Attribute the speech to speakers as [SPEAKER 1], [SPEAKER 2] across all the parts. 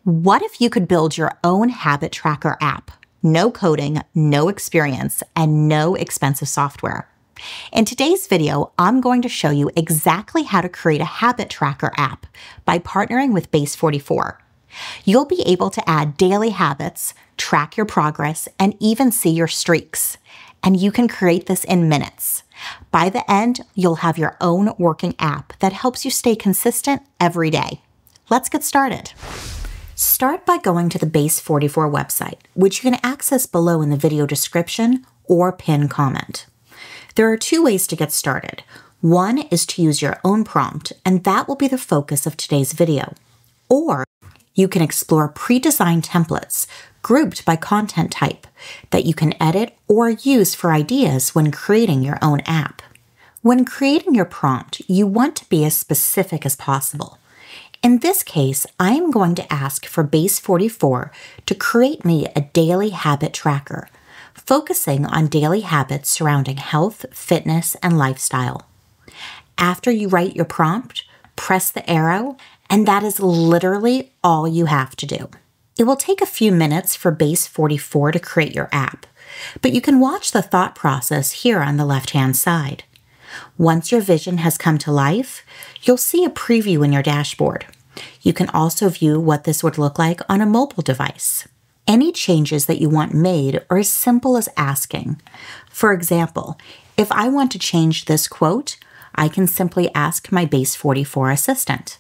[SPEAKER 1] What if you could build your own habit tracker app? No coding, no experience, and no expensive software. In today's video, I'm going to show you exactly how to create a habit tracker app by partnering with Base44. You'll be able to add daily habits, track your progress, and even see your streaks. And you can create this in minutes. By the end, you'll have your own working app that helps you stay consistent every day. Let's get started. Start by going to the Base44 website, which you can access below in the video description or pinned comment. There are two ways to get started. One is to use your own prompt, and that will be the focus of today's video. Or you can explore pre-designed templates grouped by content type that you can edit or use for ideas when creating your own app. When creating your prompt, you want to be as specific as possible. In this case, I am going to ask for Base44 to create me a daily habit tracker, focusing on daily habits surrounding health, fitness, and lifestyle. After you write your prompt, press the arrow, and that is literally all you have to do. It will take a few minutes for Base44 to create your app, but you can watch the thought process here on the left-hand side. Once your vision has come to life, you'll see a preview in your dashboard. You can also view what this would look like on a mobile device. Any changes that you want made are as simple as asking. For example, if I want to change this quote, I can simply ask my Base44 assistant.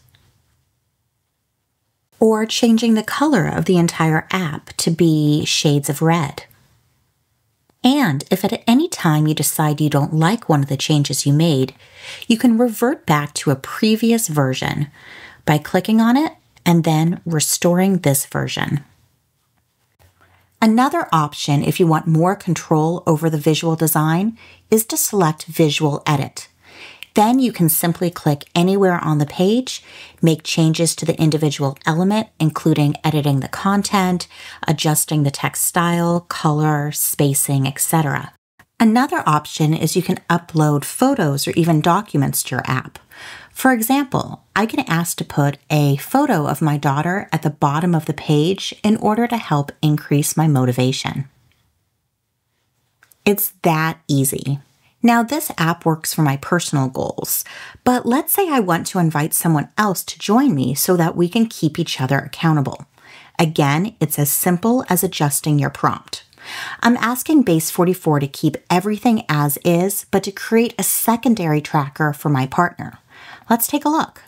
[SPEAKER 1] Or changing the color of the entire app to be shades of red. And if at any time you decide you don't like one of the changes you made, you can revert back to a previous version by clicking on it and then restoring this version. Another option, if you want more control over the visual design, is to select Visual Edit. Then you can simply click anywhere on the page, make changes to the individual element, including editing the content, adjusting the text style, color, spacing, etc. Another option is you can upload photos or even documents to your app. For example, I can ask to put a photo of my daughter at the bottom of the page in order to help increase my motivation. It's that easy. Now, this app works for my personal goals, but let's say I want to invite someone else to join me so that we can keep each other accountable. Again, it's as simple as adjusting your prompt. I'm asking Base44 to keep everything as is, but to create a secondary tracker for my partner. Let's take a look.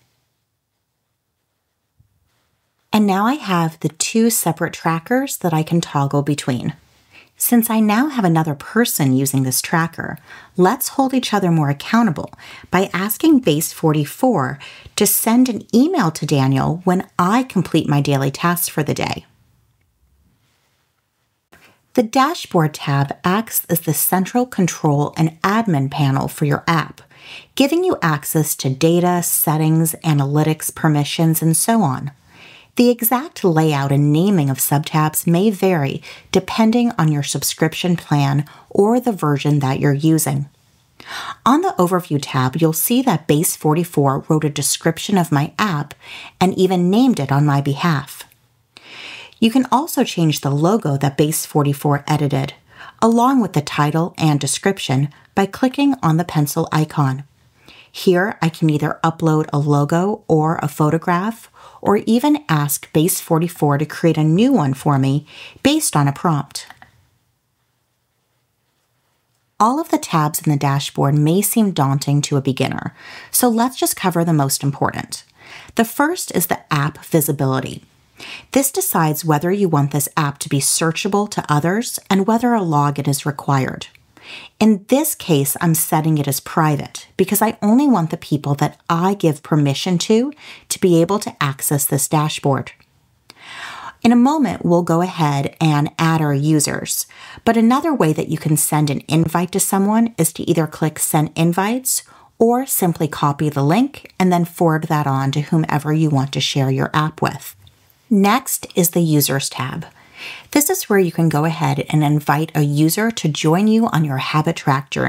[SPEAKER 1] And now I have the two separate trackers that I can toggle between. Since I now have another person using this tracker, let's hold each other more accountable by asking Base44 to send an email to Daniel when I complete my daily tasks for the day. The Dashboard tab acts as the central control and admin panel for your app, giving you access to data, settings, analytics, permissions, and so on. The exact layout and naming of subtabs may vary depending on your subscription plan or the version that you're using. On the Overview tab, you'll see that Base44 wrote a description of my app and even named it on my behalf. You can also change the logo that Base44 edited, along with the title and description, by clicking on the pencil icon. Here, I can either upload a logo or a photograph, or even ask Base44 to create a new one for me based on a prompt. All of the tabs in the dashboard may seem daunting to a beginner, so let's just cover the most important. The first is the app visibility. This decides whether you want this app to be searchable to others and whether a login is required. In this case, I'm setting it as private because I only want the people that I give permission to be able to access this dashboard. In a moment, we'll go ahead and add our users, but another way that you can send an invite to someone is to either click Send Invites or simply copy the link and then forward that on to whomever you want to share your app with. Next is the Users tab. This is where you can go ahead and invite a user to join you on your habit track journey.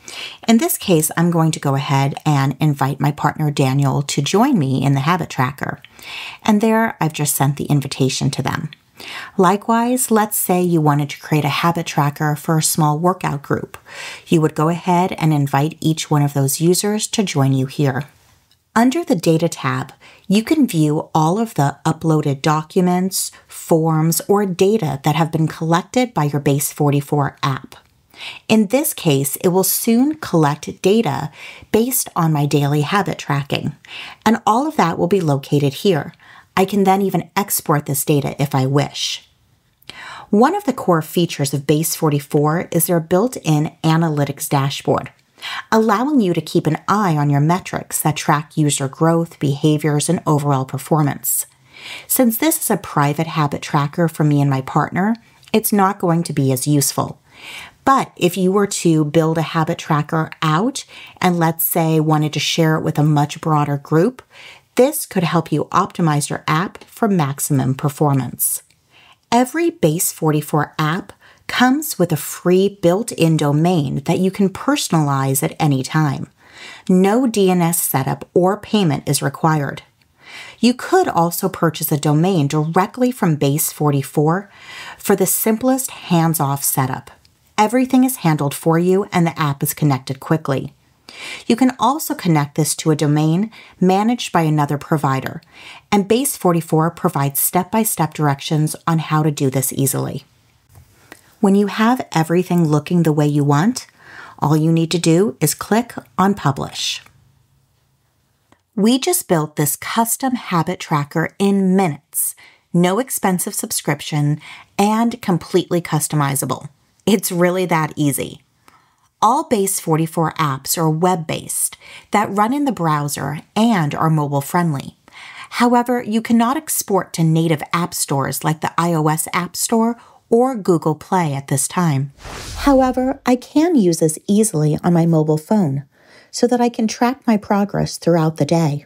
[SPEAKER 1] In this case, I'm going to go ahead and invite my partner Daniel to join me in the habit tracker. And there I've just sent the invitation to them. Likewise, let's say you wanted to create a habit tracker for a small workout group. You would go ahead and invite each one of those users to join you here. Under the Data tab, you can view all of the uploaded documents, forms, or data that have been collected by your Base44 app. In this case, it will soon collect data based on my daily habit tracking, and all of that will be located here. I can then even export this data if I wish. One of the core features of Base44 is their built-in analytics dashboard, allowing you to keep an eye on your metrics that track user growth, behaviors, and overall performance. Since this is a private habit tracker for me and my partner, it's not going to be as useful. But if you were to build a habit tracker out and let's say wanted to share it with a much broader group, this could help you optimize your app for maximum performance. Every Base44 app comes with a free built-in domain that you can personalize at any time. No DNS setup or payment is required. You could also purchase a domain directly from Base44 for the simplest hands-off setup. Everything is handled for you and the app is connected quickly. You can also connect this to a domain managed by another provider, and Base44 provides step-by-step directions on how to do this easily. When you have everything looking the way you want, all you need to do is click on Publish. We just built this custom habit tracker in minutes, no expensive subscription, and completely customizable. It's really that easy. All Base44 apps are web-based that run in the browser and are mobile-friendly. However, you cannot export to native app stores like the iOS App Store or Google Play at this time. However, I can use this easily on my mobile phone so that I can track my progress throughout the day.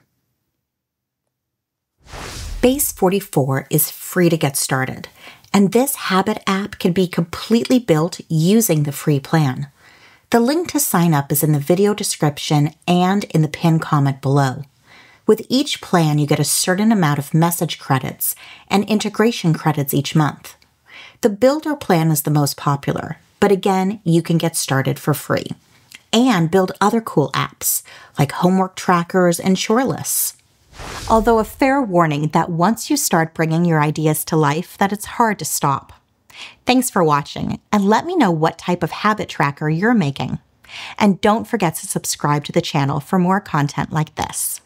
[SPEAKER 1] Base44 is free to get started, and this habit app can be completely built using the free plan. The link to sign up is in the video description and in the pinned comment below. With each plan, you get a certain amount of message credits and integration credits each month. The Builder plan is the most popular, but again, you can get started for free and build other cool apps like homework trackers and chore lists. Although a fair warning that once you start bringing your ideas to life, that it's hard to stop. Thanks for watching, and let me know what type of habit tracker you're making. And don't forget to subscribe to the channel for more content like this.